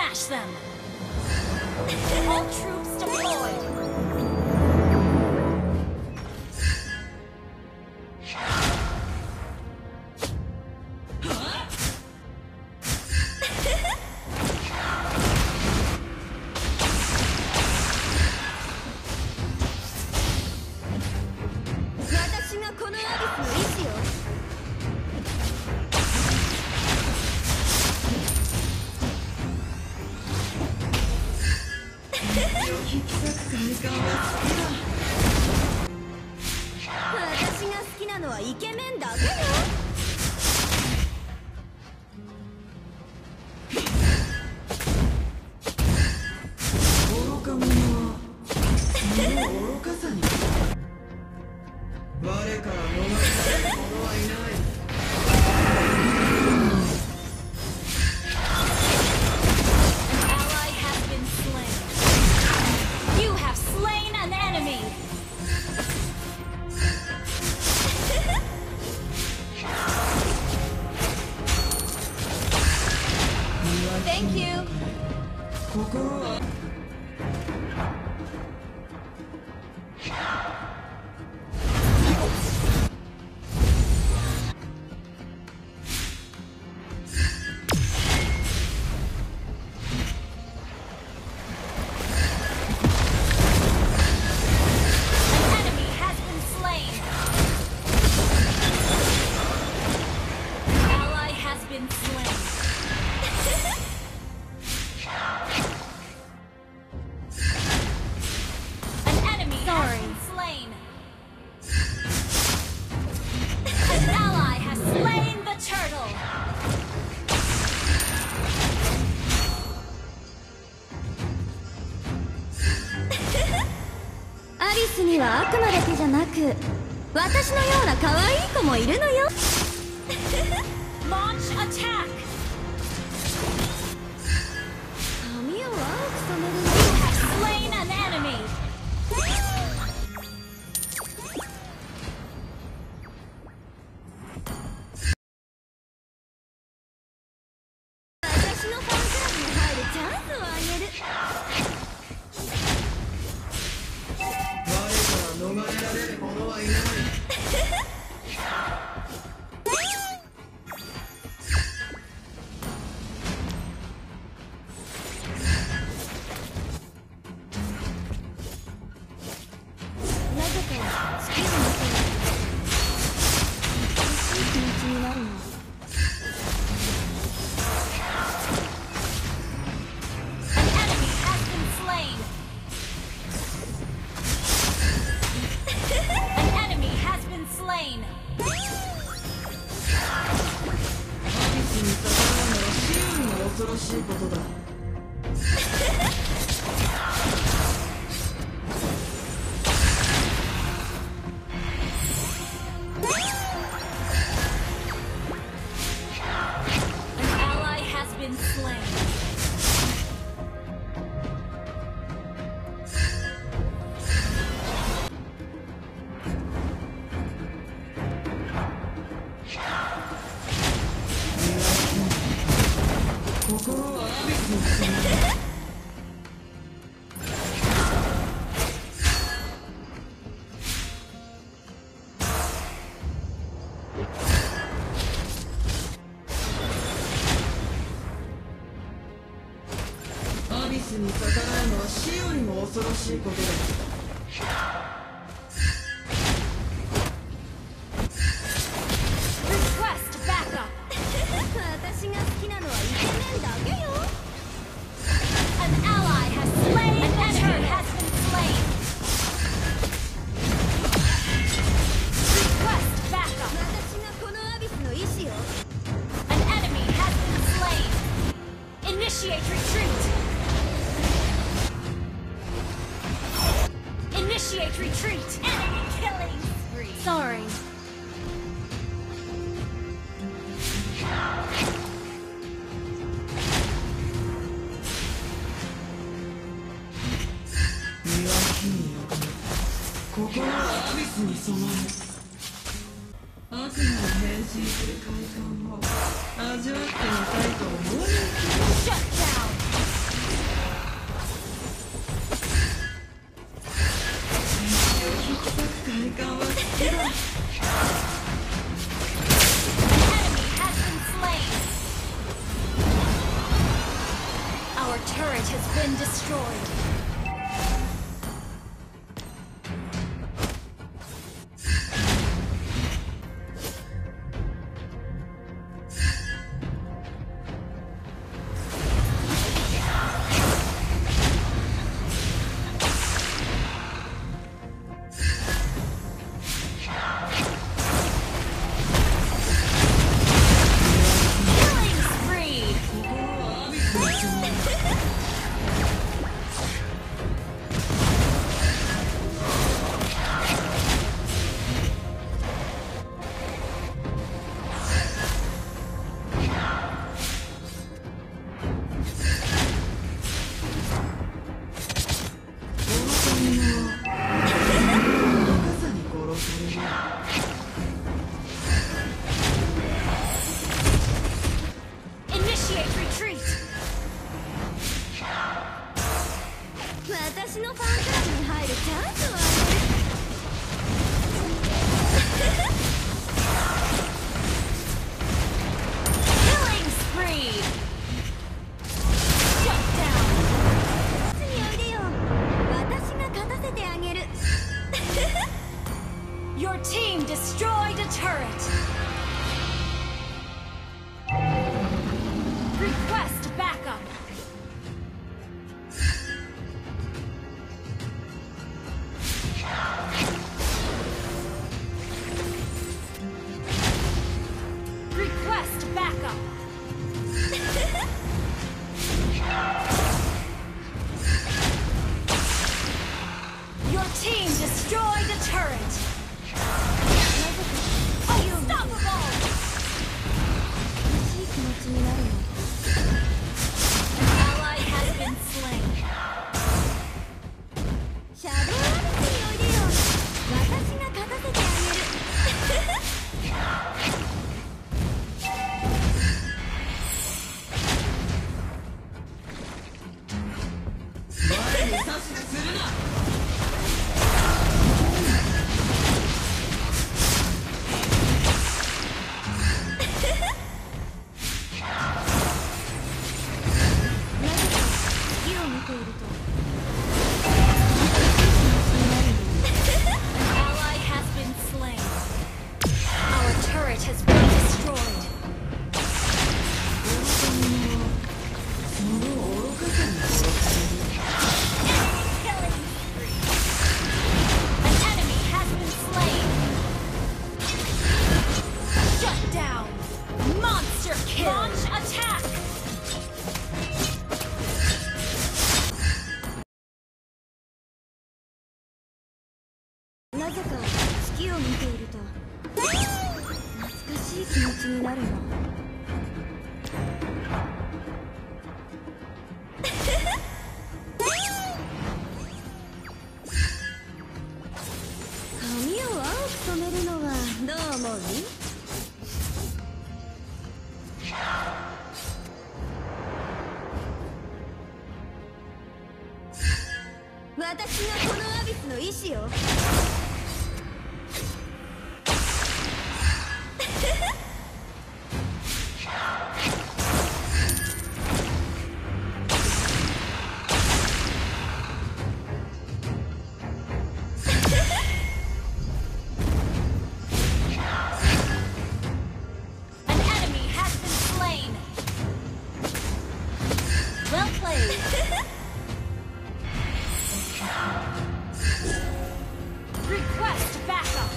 Smash them! All troops deployed!私が好きなのはイケメンだけよ。 愚か者はその愚かさに我から逃れられる者はいない。 Thank you. 心はアリスには悪魔だけじゃなく私のような可愛い子もいるのよ。Launch attack. 髪を青く染めるの。You have slain an enemy. 私のファンクラブに入るチャンスをあげる。 逃れられる者はいない。 なぜか好きになったら嬉しい気持ちになるの。 恐ろしいことだ。 An ally has been slain. 心はアビスに染まる。アビスに逆らうのは死よりも恐ろしいことだ。 私が好きなのはイケメンだけよ。An ally has slain. An enemy has been slain. Request backup. 私がこのアビスの意志よ。An enemy has been slain. Initiate retreat. Initiate retreat. Enemy killing spree. Sorry. 心はアビスに染まる。悪魔に変身する快感を味わってみたいと思う。 Shut down. has been destroyed. Initiate retreat. 私のファンクラブに入るチャンスはKilling spree. Shut down. においでよ。私が勝たせてあげる。Your team destroyed a turret. Request backup. Request backup. Your team destroyed a turret. Unstoppable. An ally has been slain. Shadow においでよ。私が勝たせてあげる。 前に指図するな。 Ally has been slain. Our turret has been destroyed. Killing spree. An enemy has been slain. Shut down. Monster kill. Launch attack. Naぜか月を見ていると懐かしい気持ちになるの。髪を青く染めるのはどう思う？私がこのアビスの意志よ。An enemy has been slain. Well played. Request backup.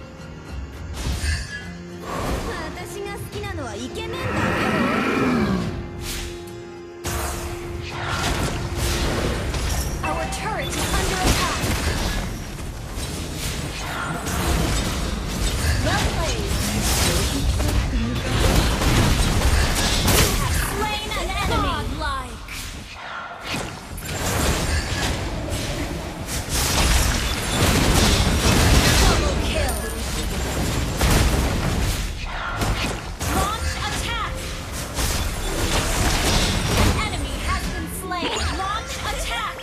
私が好きなのはイケメンだけど。Our turret is under attack. Well played. You have slain an enemy. Godlike. Double kill. Launch attack. An enemy has been slain. Launch attack.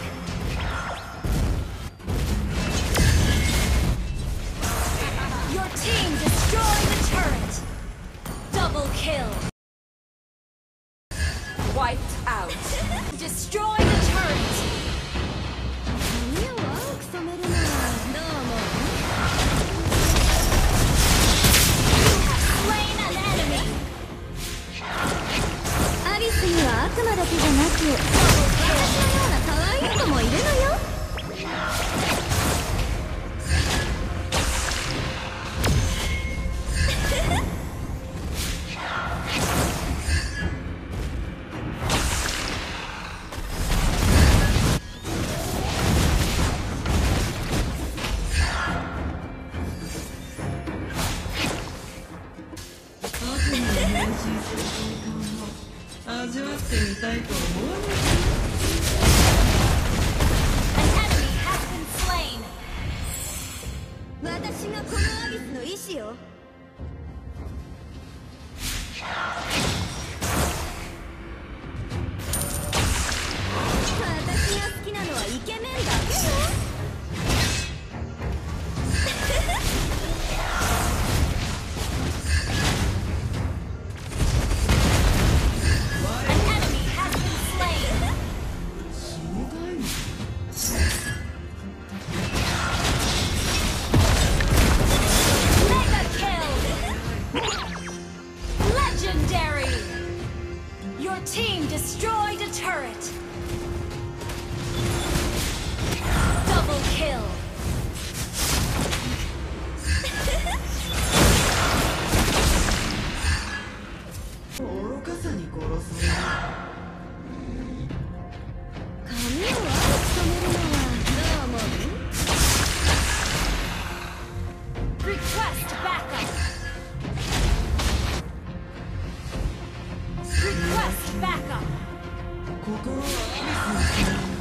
Your team destroyed the turret. Double kill. Wiped out. Destroy the turret. ような可愛い子もいるのよ。 悪魔に変身する瞬間を味わってみたいと思わない？ An enemy has been slain. 私がこのアビスの意志よ。私が好きなのはイケメンだけよ。 Your team destroyed a turret. Double kill. Request backup. Request backup. 心はアビスにする。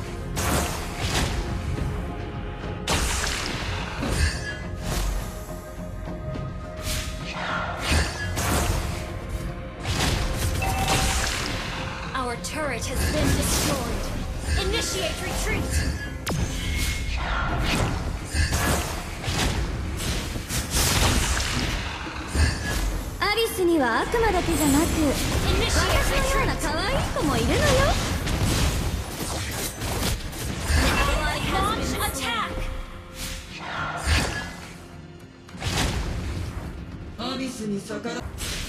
Our turret has been destroyed. Initiate retreat. Alice アリスには悪魔だけじゃなく、私のような可愛い子もいるのよ。 Launch attack. アビスに逆ら。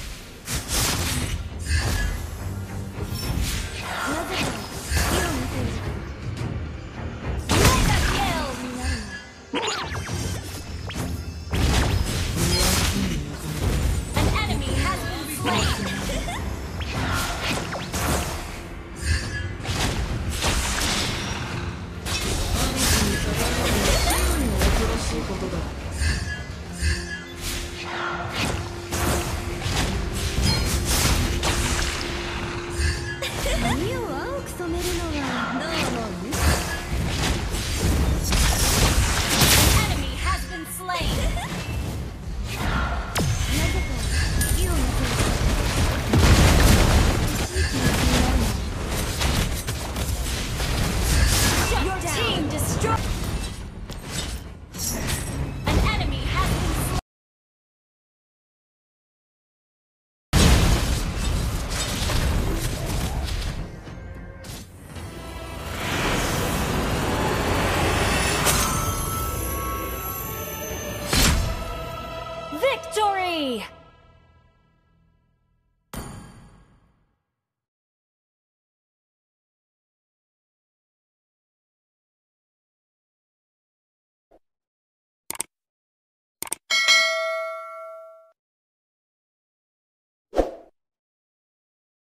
髪を青く染めるのはどう思う？ An enemy has been slain. なぜか火を見てる。 Your team destroyed. An enemy has been slain. Victory!